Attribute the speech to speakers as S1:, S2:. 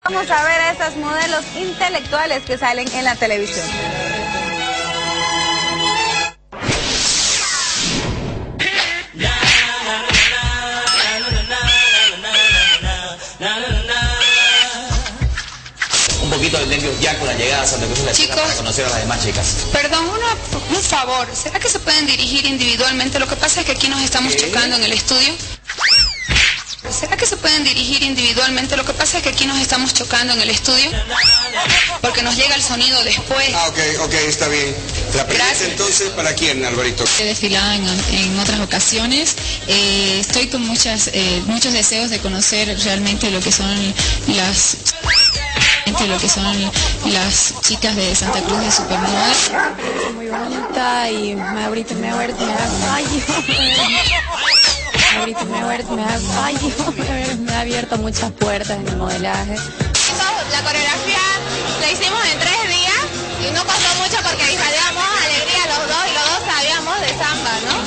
S1: Vamos a ver a estas modelos intelectuales que salen en la televisión.
S2: Un poquito de nervios ya con la llegada a Santa Cruz de la Sierra para conocer a las demás chicas.
S3: Perdón, un favor, ¿será que se pueden dirigir individualmente? Lo que pasa es que aquí nos estamos chocando en el estudio. ¿Será que se pueden dirigir individualmente? Lo que pasa es que aquí nos estamos chocando en el estudio, porque nos llega el sonido después.
S4: Ok, está bien. La pregunta entonces, ¿para quién, Alvarito?
S5: He desfilado en otras ocasiones. Estoy con muchos deseos de conocer realmente lo que son las chicas de Santa Cruz de Supermoda.
S6: Muy bonita y ahorita me da me ha abierto muchas puertas en el modelaje.
S7: La coreografía la hicimos en 3 días y no costó mucho porque irradiamos alegría los dos y los dos sabíamos de samba, ¿no?